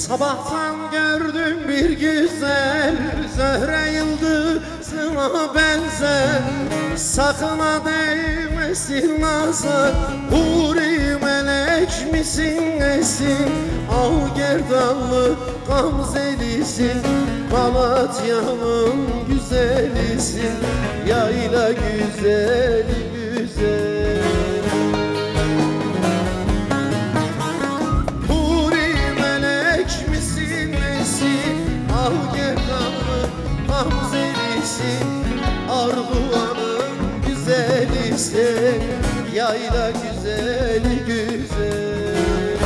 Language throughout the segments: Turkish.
Sabahtan gördüm bir güzel, Zöhre yıldızına benzer. Sakın ha değmesin nazar, huri melek misin nesin? Av gerdanlı gamzelisin, Malatya'nın güzelisin, yayla güzeli güzel. Arduan'ın güzelisin, yayla güzeli güzel.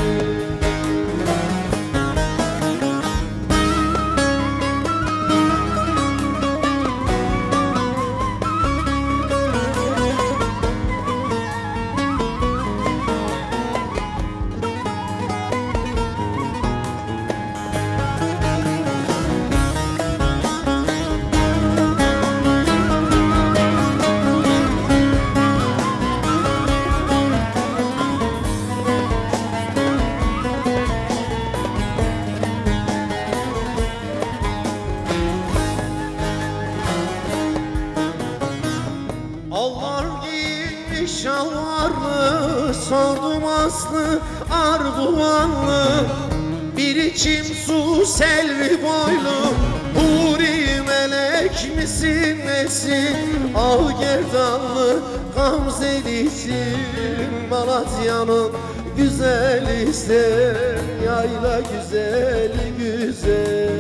Allar giymiş şalvarlı, sordum aslı Arduanlı. Bir içim su selvi boylu, huri melek misin nesin? Av gerdanlı gamzelisin, Malatya'nın güzelisin, yayla güzeli güzel.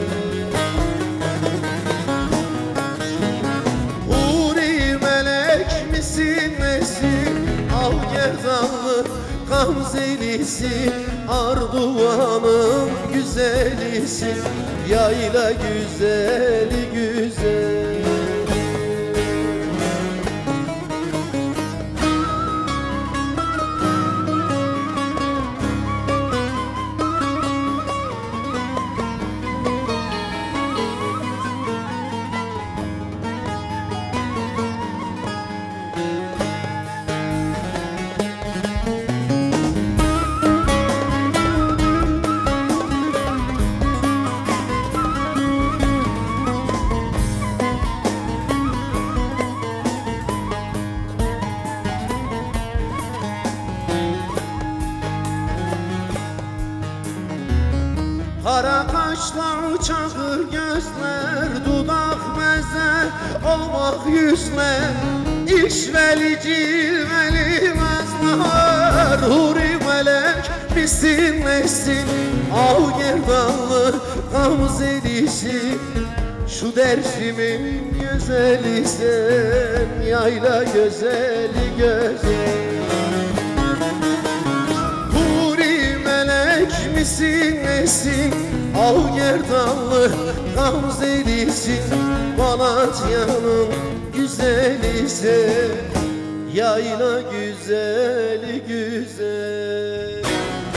Av gerdanlı gamzelisin, Arduan'ın güzelisin, yayla güzeli güzel. Kara kaşlar, çakır gözler, dudak meze, olmak yüzler, işveli cilveli meznar. Huri melek misin nesin? Av gerdanlı gamzelisin, şu dersimin güzelisin, yayla güzeli güzel. Misin nesin? Av gerdanlı gamzelisin, Malatya'nın güzelisin, yayla güzeli güzel.